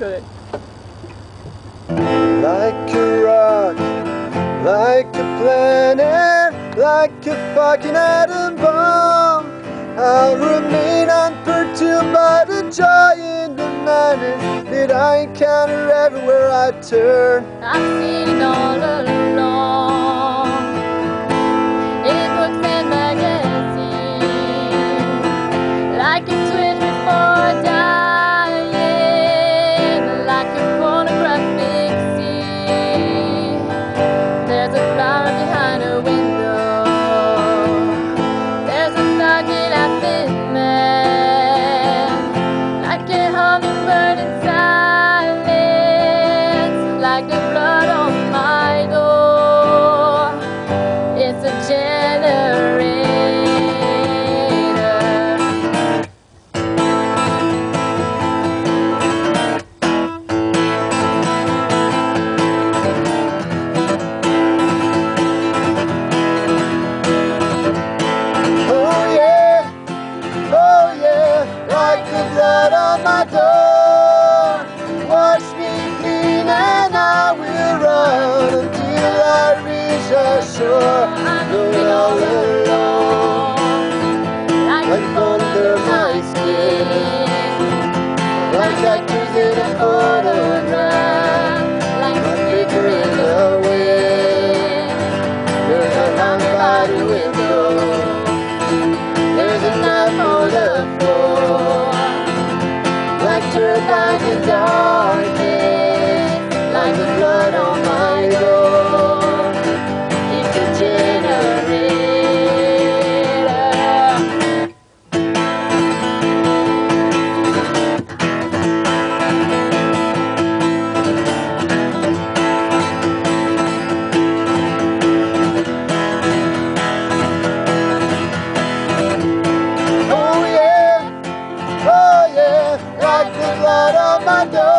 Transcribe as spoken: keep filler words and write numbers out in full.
good. Like a rock, like a planet, like a fucking atom bomb, I'll remain unperturbed by the joy in the madness that I encounter everywhere I turn. I've seen it all along, in books and magazines, like a twitch before dying, like a pornographic scene. There's a flower behind a window, there's a thuggy laughing man, like a hummingbird in silence, like the blood on my door. It's a generator. Oh yeah, oh yeah, like the blood on my door. Wash me clean and I will run until I reach the shore. I'm Going all alone, like under my skin, like actors in a photograph, like like paper in the wind. There's a lamp by the window, there's a knife on the floor, like turbines in darkness, like the blood on my door. It's a generator. Oh yeah, oh yeah, like the blood on my door.